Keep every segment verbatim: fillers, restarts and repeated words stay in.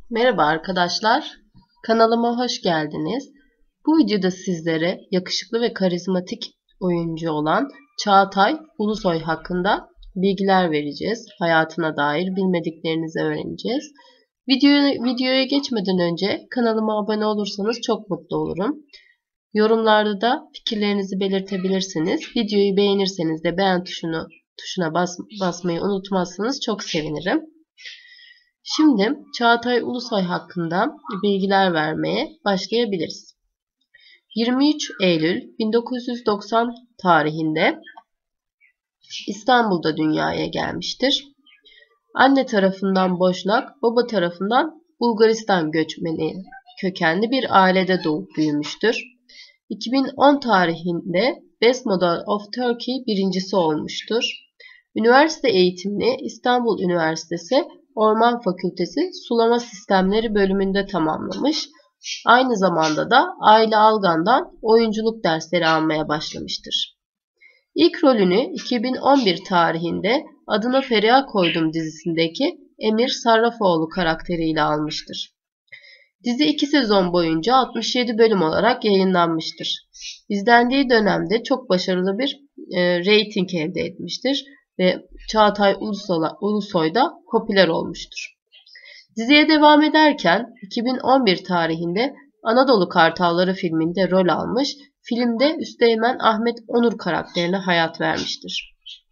Merhaba arkadaşlar, kanalıma hoş geldiniz. Bu videoda sizlere yakışıklı ve karizmatik oyuncu olan Çağatay Ulusoy hakkında bilgiler vereceğiz. Hayatına dair bilmediklerinizi öğreneceğiz. Videoya, videoya geçmeden önce kanalıma abone olursanız çok mutlu olurum. Yorumlarda da fikirlerinizi belirtebilirsiniz. Videoyu beğenirseniz de beğen tuşunu tuşuna bas, basmayı unutmazsanız çok sevinirim. Şimdi Çağatay Ulusoy hakkında bilgiler vermeye başlayabiliriz. yirmi üç Eylül bin dokuz yüz doksan tarihinde İstanbul'da dünyaya gelmiştir. Anne tarafından Boşnak, baba tarafından Bulgaristan göçmeni kökenli bir ailede doğup büyümüştür. iki bin on tarihinde Best Model of Turkey birincisi olmuştur. Üniversite eğitimini İstanbul Üniversitesi Orman Fakültesi Sulama Sistemleri bölümünde tamamlamış. Aynı zamanda da Aile Algan'dan oyunculuk dersleri almaya başlamıştır. İlk rolünü iki bin on bir tarihinde Adına Feriha Koydum dizisindeki Emir Sarrafoğlu karakteriyle almıştır. Dizi iki sezon boyunca altmış yedi bölüm olarak yayınlanmıştır. İzlendiği dönemde çok başarılı bir e, reyting elde etmiştir ve Çağatay Ulusoy da popüler olmuştur. Diziye devam ederken iki bin on bir tarihinde Anadolu Kartalları filminde rol almış, filmde Üsteğmen Ahmet Onur karakterine hayat vermiştir.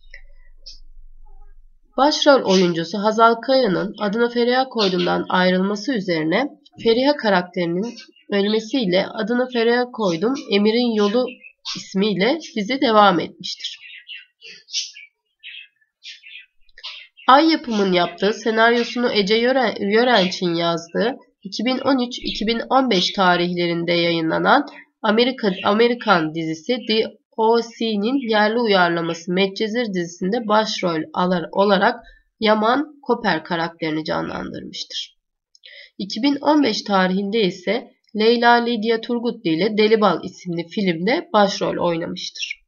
Başrol oyuncusu Hazal Kaya'nın Adına Feriha Koydum'dan ayrılması üzerine Feriha karakterinin ölmesiyle Adına Feriha Koydum Emir'in Yolu ismiyle dizi devam etmiştir. Ay Yapım'ın yaptığı, senaryosunu Ece Yörenç'in yazdığı iki bin on üç iki bin on beş tarihlerinde yayınlanan Amerika, Amerikan dizisi The O C'nin yerli uyarlaması Medcezir dizisinde başrol olarak Yaman Koper karakterini canlandırmıştır. iki bin on beş tarihinde ise Leyla Lidya Turgutlu ile Delibal isimli filmde başrol oynamıştır.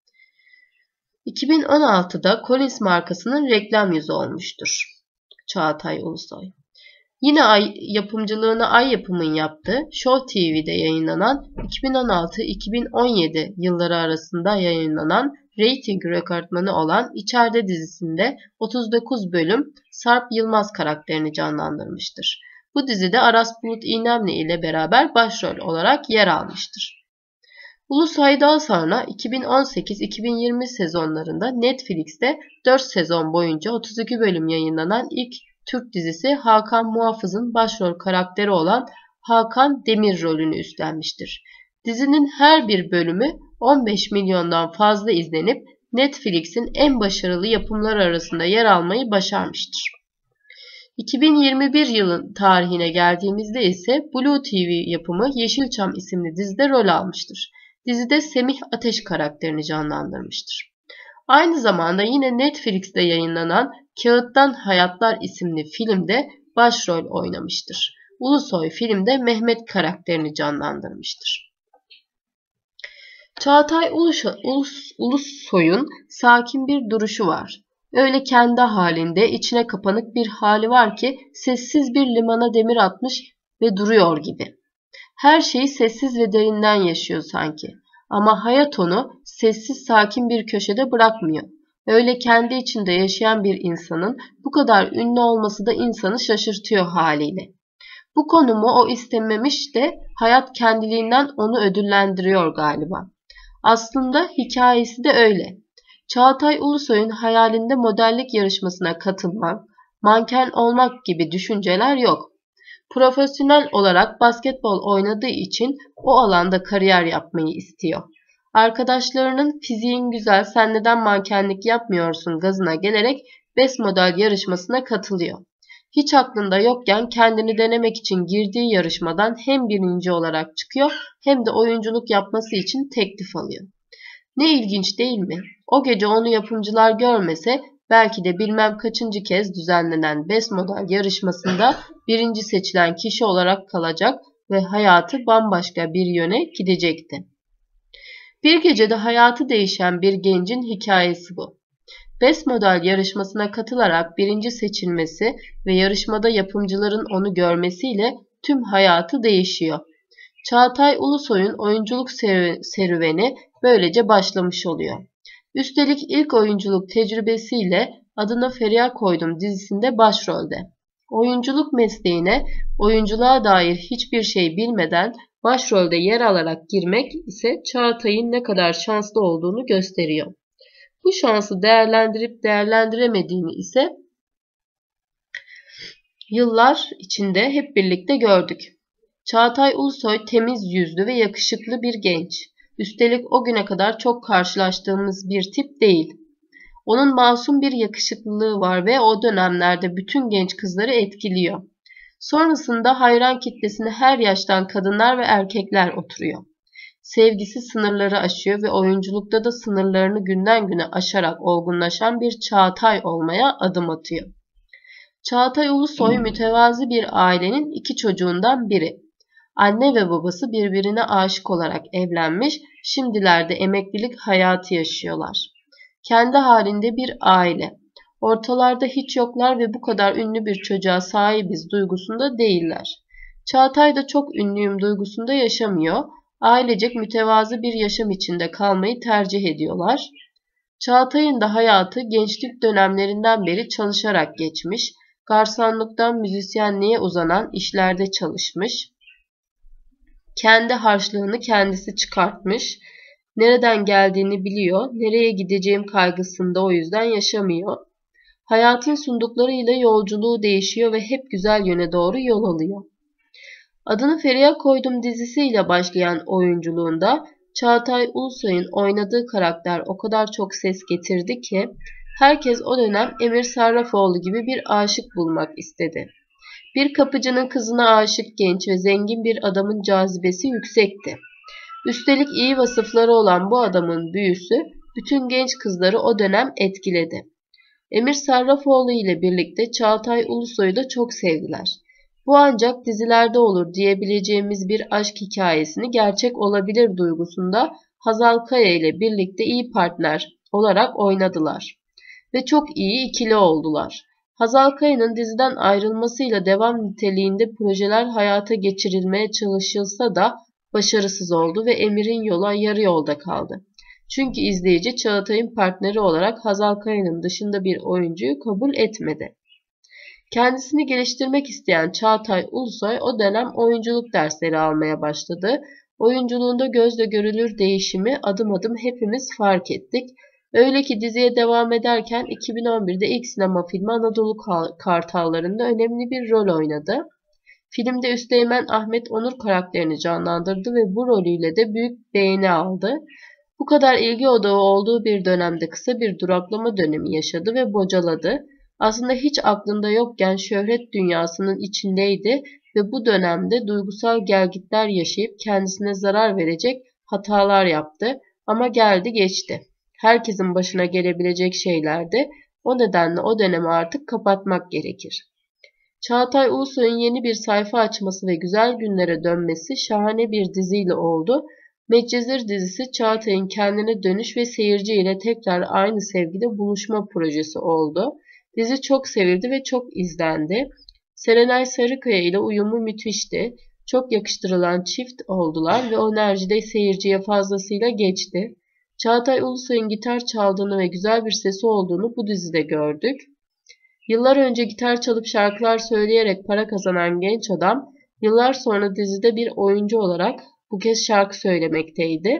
iki bin on altıda Collins markasının reklam yüzü olmuştur Çağatay Ulusoy. Yine ay, yapımcılığını Ay Yapım'ın yaptığı Show T V'de yayınlanan iki bin on altı iki bin on yedi yılları arasında yayınlanan reyting rekortmanı olan İçeride dizisinde otuz dokuz bölüm Sarp Yılmaz karakterini canlandırmıştır. Bu dizide Aras Bulut İynemli ile beraber başrol olarak yer almıştır. Ulusoy daha sonra iki bin on sekiz iki bin yirmi sezonlarında Netflix'te dört sezon boyunca otuz iki bölüm yayınlanan ilk Türk dizisi Hakan Muhafız'ın başrol karakteri olan Hakan Demir rolünü üstlenmiştir. Dizinin her bir bölümü on beş milyondan fazla izlenip Netflix'in en başarılı yapımları arasında yer almayı başarmıştır. iki bin yirmi bir yılın tarihine geldiğimizde ise Blue T V yapımı Yeşilçam isimli dizide rol almıştır. Dizide Semih Ateş karakterini canlandırmıştır. Aynı zamanda yine Netflix'te yayınlanan Kağıttan Hayatlar isimli filmde başrol oynamıştır. Ulusoy filmde Mehmet karakterini canlandırmıştır. Çağatay Ulusoy'un sakin bir duruşu var. Öyle kendi halinde içine kapanık bir hali var ki sessiz bir limana demir atmış ve duruyor gibi. Her şeyi sessiz ve derinden yaşıyor sanki. Ama hayat onu sessiz sakin bir köşede bırakmıyor. Öyle kendi içinde yaşayan bir insanın bu kadar ünlü olması da insanı şaşırtıyor haliyle. Bu konumu o istememiş de hayat kendiliğinden onu ödüllendiriyor galiba. Aslında hikayesi de öyle. Çağatay Ulusoy'un hayalinde modellik yarışmasına katılmak, manken olmak gibi düşünceler yok. Profesyonel olarak basketbol oynadığı için o alanda kariyer yapmayı istiyor. Arkadaşlarının fiziğin güzel, sen neden mankenlik yapmıyorsun gazına gelerek Best Model yarışmasına katılıyor. Hiç aklında yokken kendini denemek için girdiği yarışmadan hem birinci olarak çıkıyor hem de oyunculuk yapması için teklif alıyor. Ne ilginç değil mi? O gece onu yapımcılar görmese belki de bilmem kaçıncı kez düzenlenen Best Model yarışmasında birinci seçilen kişi olarak kalacak ve hayatı bambaşka bir yöne gidecekti. Bir gecede hayatı değişen bir gencin hikayesi bu. Best Model yarışmasına katılarak birinci seçilmesi ve yarışmada yapımcıların onu görmesiyle tüm hayatı değişiyor. Çağatay Ulusoy'un oyunculuk serüveni böylece başlamış oluyor. Üstelik ilk oyunculuk tecrübesiyle Adına Feriha Koydum dizisinde başrolde. Oyunculuk mesleğine oyunculuğa dair hiçbir şey bilmeden başrolde yer alarak girmek ise Çağatay'ın ne kadar şanslı olduğunu gösteriyor. Bu şansı değerlendirip değerlendiremediğini ise yıllar içinde hep birlikte gördük. Çağatay Ulusoy temiz yüzlü ve yakışıklı bir genç. Üstelik o güne kadar çok karşılaştığımız bir tip değil. Onun masum bir yakışıklılığı var ve o dönemlerde bütün genç kızları etkiliyor. Sonrasında hayran kitlesine her yaştan kadınlar ve erkekler oturuyor. Sevgisi sınırları aşıyor ve oyunculukta da sınırlarını günden güne aşarak olgunlaşan bir Çağatay olmaya adım atıyor. Çağatay Ulusoy mütevazi bir ailenin iki çocuğundan biri. Anne ve babası birbirine aşık olarak evlenmiş, şimdilerde emeklilik hayatı yaşıyorlar. Kendi halinde bir aile. Ortalarda hiç yoklar ve bu kadar ünlü bir çocuğa sahibiz duygusunda değiller. Çağatay da çok ünlüyüm duygusunda yaşamıyor. Ailecek mütevazı bir yaşam içinde kalmayı tercih ediyorlar. Çağatay'ın da hayatı gençlik dönemlerinden beri çalışarak geçmiş. Garsonluktan müzisyenliğe uzanan işlerde çalışmış. Kendi harçlığını kendisi çıkartmış. Nereden geldiğini biliyor, nereye gideceğim kaygısında o yüzden yaşamıyor. Hayatın sunduklarıyla yolculuğu değişiyor ve hep güzel yöne doğru yol alıyor. Adını Feriha Koydum dizisiyle başlayan oyunculuğunda Çağatay Ulusoy'un oynadığı karakter o kadar çok ses getirdi ki herkes o dönem Emir Sarrafoğlu gibi bir aşık bulmak istedi. Bir kapıcının kızına aşık genç ve zengin bir adamın cazibesi yüksekti. Üstelik iyi vasıfları olan bu adamın büyüsü bütün genç kızları o dönem etkiledi. Emir Sarrafoğlu ile birlikte Çağatay Ulusoy'u da çok sevdiler. Bu ancak dizilerde olur diyebileceğimiz bir aşk hikayesini gerçek olabilir duygusunda Hazal Kaya ile birlikte iyi partner olarak oynadılar. Ve çok iyi ikili oldular. Hazal Kaya'nın diziden ayrılmasıyla devam niteliğinde projeler hayata geçirilmeye çalışılsa da başarısız oldu ve Emir'in yola yarı yolda kaldı. Çünkü izleyici Çağatay'ın partneri olarak Hazal Kaya'nın dışında bir oyuncuyu kabul etmedi. Kendisini geliştirmek isteyen Çağatay Ulusoy o dönem oyunculuk dersleri almaya başladı. Oyunculuğunda gözle görülür değişimi adım adım hepimiz fark ettik. Öyle ki diziye devam ederken iki bin on birde ilk sinema filmi Anadolu Kartalları'nda önemli bir rol oynadı. Filmde Üsteğmen Ahmet Onur karakterini canlandırdı ve bu rolüyle de büyük beğeni aldı. Bu kadar ilgi odağı olduğu bir dönemde kısa bir duraklama dönemi yaşadı ve bocaladı. Aslında hiç aklında yokken şöhret dünyasının içindeydi ve bu dönemde duygusal gelgitler yaşayıp kendisine zarar verecek hatalar yaptı ama geldi geçti. Herkesin başına gelebilecek şeylerdi. O nedenle o dönemi artık kapatmak gerekir. Çağatay Ulusoy'un yeni bir sayfa açması ve güzel günlere dönmesi şahane bir diziyle oldu. Medcezir dizisi Çağatay'ın kendine dönüş ve seyirci ile tekrar aynı sevgide buluşma projesi oldu. Dizi çok sevildi ve çok izlendi. Serenay Sarıkaya ile uyumu müthişti. Çok yakıştırılan çift oldular ve o enerji de seyirciye fazlasıyla geçti. Çağatay Ulusoy'un gitar çaldığını ve güzel bir sesi olduğunu bu dizide gördük. Yıllar önce gitar çalıp şarkılar söyleyerek para kazanan genç adam, yıllar sonra dizide bir oyuncu olarak bu kez şarkı söylemekteydi.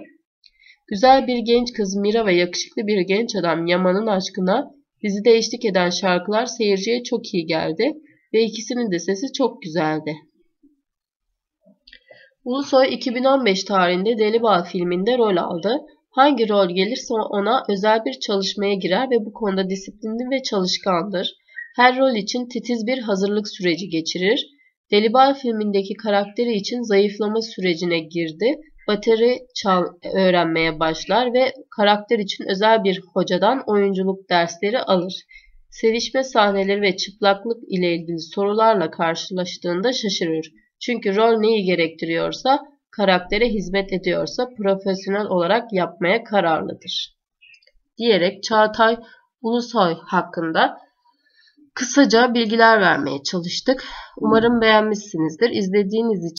Güzel bir genç kız Mira ve yakışıklı bir genç adam Yaman'ın aşkına dizide eşlik eden şarkılar seyirciye çok iyi geldi ve ikisinin de sesi çok güzeldi. Ulusoy iki bin on beş tarihinde Delibal filminde rol aldı. Hangi rol gelirse ona özel bir çalışmaya girer ve bu konuda disiplinli ve çalışkandır. Her rol için titiz bir hazırlık süreci geçirir. Delibal filmindeki karakteri için zayıflama sürecine girdi. Bateri çal öğrenmeye başlar ve karakter için özel bir hocadan oyunculuk dersleri alır. Sevişme sahneleri ve çıplaklık ile ilgili sorularla karşılaştığında şaşırır. Çünkü rol neyi gerektiriyorsa, karaktere hizmet ediyorsa profesyonel olarak yapmaya kararlıdır. Diyerek Çağatay Ulusoy hakkında kısaca bilgiler vermeye çalıştık. Umarım beğenmişsinizdir. İzlediğiniz için